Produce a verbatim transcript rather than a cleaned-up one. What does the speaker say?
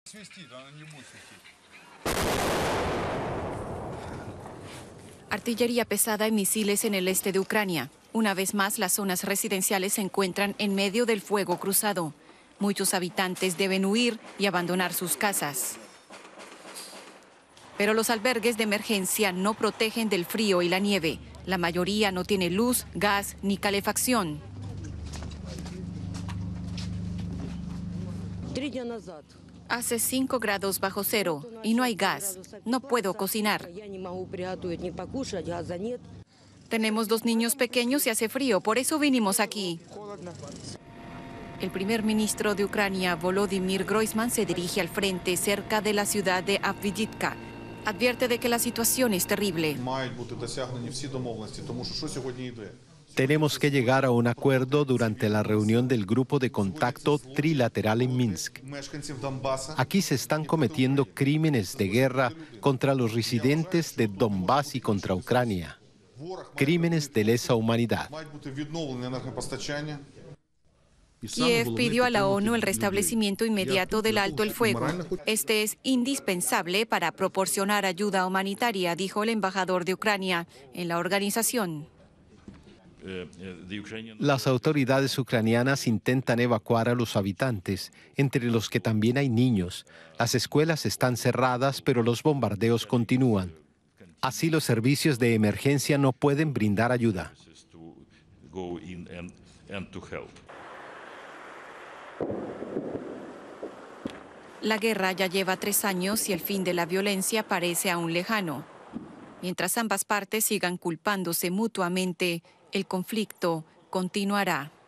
Artillería pesada y misiles en el este de Ucrania. Una vez más, las zonas residenciales se encuentran en medio del fuego cruzado. Muchos habitantes deben huir y abandonar sus casas. Pero los albergues de emergencia no protegen del frío y la nieve. La mayoría no tiene luz, gas ni calefacción. Hace cinco grados bajo cero y no hay gas. No puedo cocinar. Tenemos dos niños pequeños y hace frío, por eso vinimos aquí. El primer ministro de Ucrania, Volodymyr Groysman, se dirige al frente cerca de la ciudad de Avdiivka. Advierte de que la situación es terrible. Tenemos que llegar a un acuerdo durante la reunión del grupo de contacto trilateral en Minsk. Aquí se están cometiendo crímenes de guerra contra los residentes de Donbass y contra Ucrania. Crímenes de lesa humanidad. Kiev pidió a la ONU el restablecimiento inmediato del alto el fuego. Este es indispensable para proporcionar ayuda humanitaria, dijo el embajador de Ucrania en la organización. Las autoridades ucranianas intentan evacuar a los habitantes, entre los que también hay niños. Las escuelas están cerradas, pero los bombardeos continúan. Así los servicios de emergencia no pueden brindar ayuda. La guerra ya lleva tres años y el fin de la violencia parece aún lejano. Mientras ambas partes sigan culpándose mutuamente, el conflicto continuará.